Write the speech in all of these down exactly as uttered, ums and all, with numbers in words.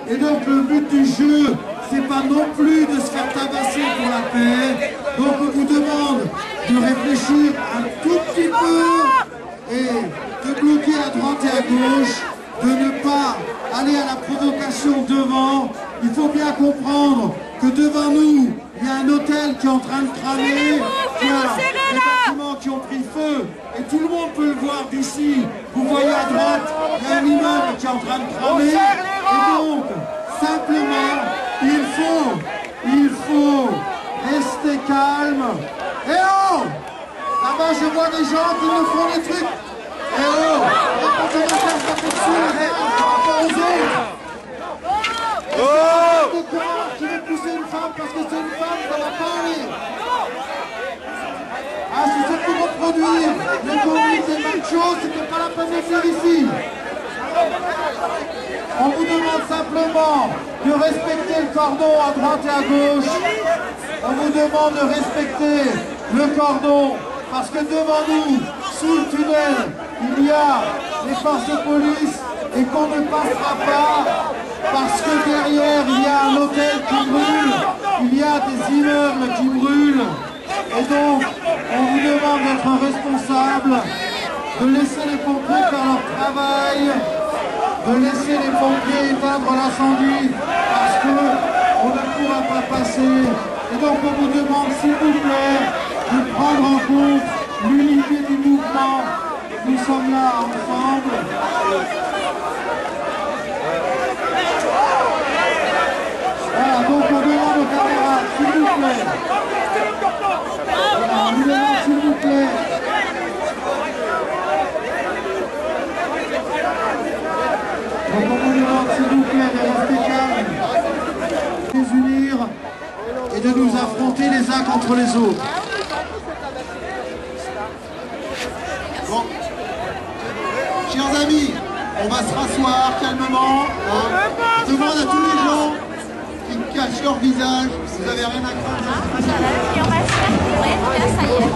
Et donc le but du jeu, c'est pas non plus de se faire tabasser pour la paix. Donc on vous demande de réfléchir un tout petit peu et de bloquer à droite et à gauche, de ne pas aller à la provocation devant. Il faut bien comprendre que devant nous, il y a un hôtel qui est en train de cramer, il y a des bâtiments qui ont pris feu, et tout le monde peut le voir d'ici. Vous voyez à droite, il y a un immeuble qui est en train de cramer, et donc, simplement, il faut, il faut rester calme. Eh oh! Là-bas, je vois des gens qui me font des trucs. Eh oh! On peut pas faire ça tout de suite, par rapport aux autres. Oh! Qui veut pousser une femme parce que c'est une femme, ça va pas aller. Ah, si c'est pour reproduire les conduites des mêmes choses, c'était pas la peine de faire ici. On vous demande simplement de respecter le cordon à droite et à gauche. On vous demande de respecter le cordon parce que devant nous, sous le tunnel, il y a les forces de police et qu'on ne passera pas parce que derrière, il y a un hôtel qui brûle, il y a des immeubles qui brûlent. Et donc, on vous demande d'être responsable, de laisser les pompiers faire leur travail, de laisser les pompiers éteindre l'incendie parce qu'on ne pourra pas passer. Et donc on vous demande s'il vous plaît de prendre en compte l'unité du mouvement. Nous sommes là ensemble. Voilà, donc on demande aux camarades, s'il vous plaît. Voilà, on vous demande s'il vous plaît. Donc on vous demande s'il vous plaît de rester calme, de nous unir et de nous affronter les uns contre les autres. Bon, chers amis, on va se rasseoir calmement. Hein. Je demande à tous les gens qui cachent leur visage, si vous n'avez rien à craindre. Et on va se faire tirer, là ça y est.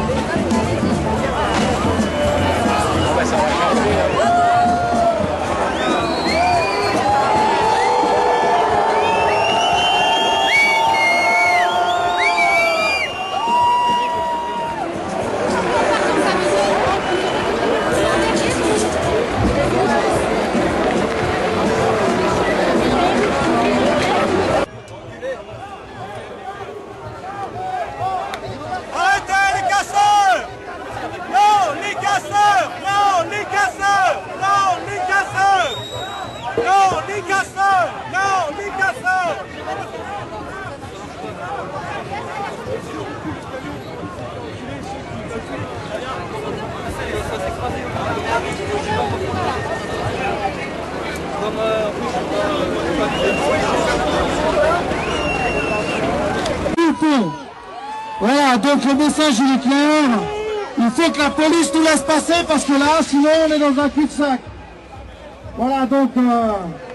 Voilà, donc le message il est clair. Il faut que la police nous laisse passer parce que là, sinon on est dans un cul-de-sac. Voilà, donc... Euh...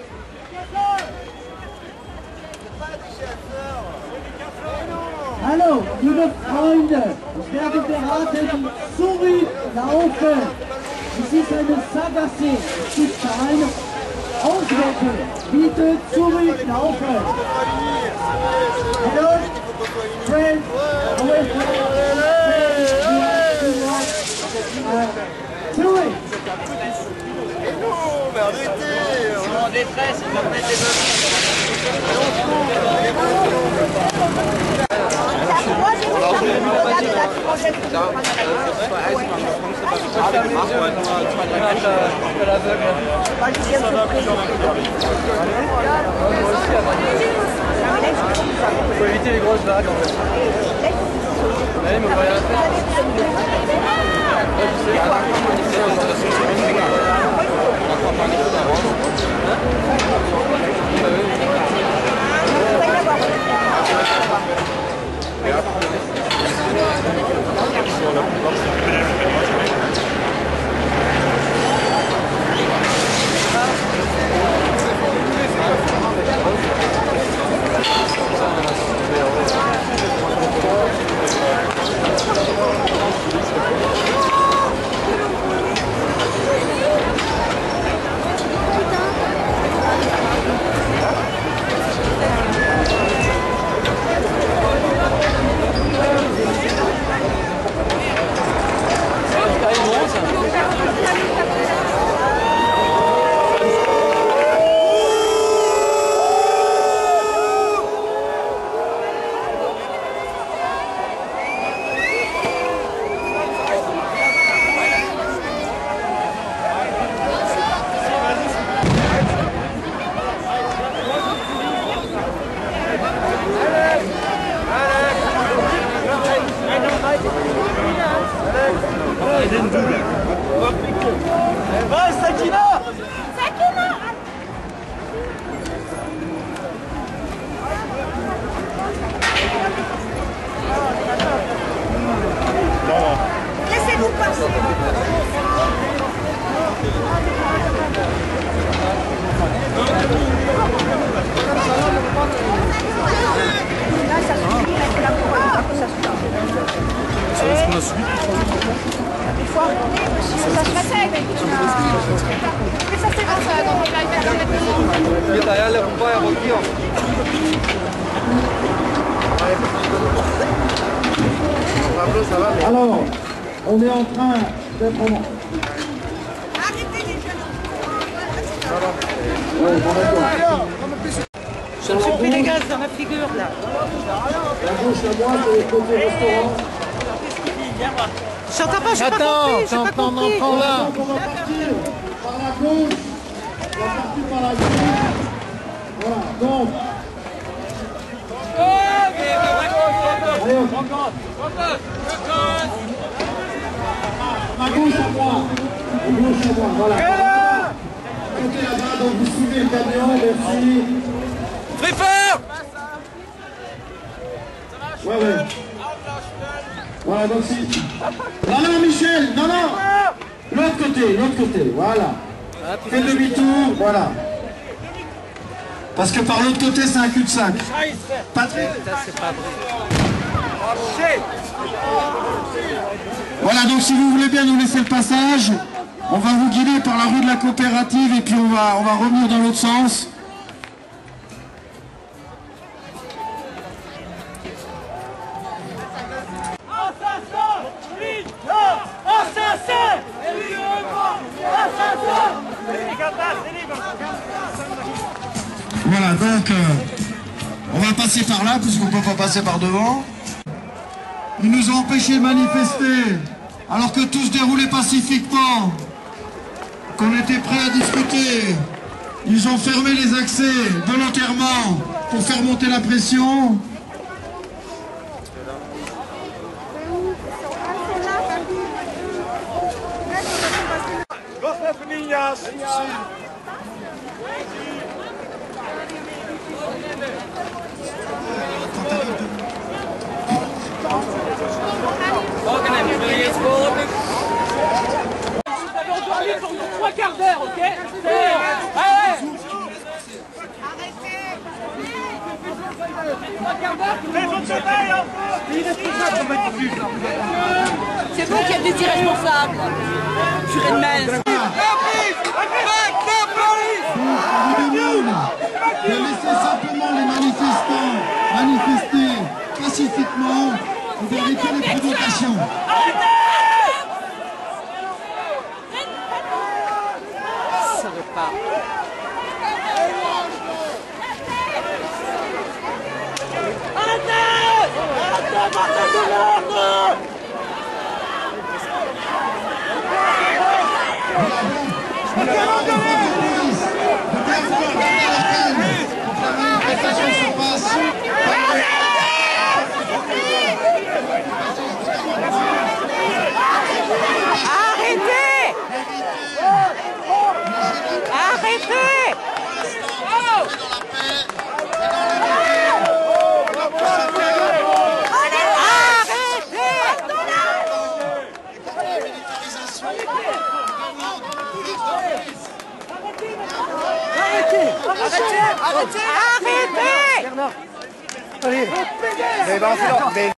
Hallo, liebe Freunde, ich werde beraten, zurück laufen. Es ist eine Sackgasse, es ist kein Auswecken. Bitte zurücklaufen. Hello, friends, away from uh, to it. Non, mais arrêtez! Ils sont en détresse, ils doivent mettre il faut éviter les grosses vagues en fait. Allez, mais on va rien faire. Thank you. qu'on a subi. Il faut arrêter, ça se fatigue. Mais ça c'est bon, ça, dans le périmètre de Il est derrière les roues et recueillir. Alors, on est en train d'être en... Ouais, bon, d'accord. Je me suis pris les gaz dans la figure là. La gauche à moi, c'est côté restaurant. Je t'entends pas, j'ai pas compris, j'ai pas compris. On va partir par la gauche. On va partir par la gauche. Voilà, donc. Allez, on à gauche à moi. À gauche à moi, voilà. Côté là-bas, donc vous suivez le camion, merci. Flipper! Ouais, ouais. Voilà, donc si. Non, non, Michel, non, non. L'autre côté, l'autre côté, voilà. Fais demi-tour, voilà. Parce que par l'autre côté, c'est un cul-de-sac. Patrick. Voilà, donc si vous voulez bien nous laisser le passage, on va vous guider par la rue de la Coopérative et puis on va, on va revenir dans l'autre sens. Voilà, donc euh, on va passer par là puisqu'on ne peut pas passer par devant. Ils nous ont empêchés de manifester alors que tout se déroulait pacifiquement, qu'on était prêts à discuter. Ils ont fermé les accès volontairement pour faire monter la pression. On doit aller pour trois quarts d'heure, ok? Allez! C'est vous qui êtes des irresponsables. Purée de merde. De laisser simplement les manifestants manifester pacifiquement et d'arrêter les provocations. Ça veut pas. Arrêtez! Arrêtez! Bernard! Allez! Vous allez balancer leur...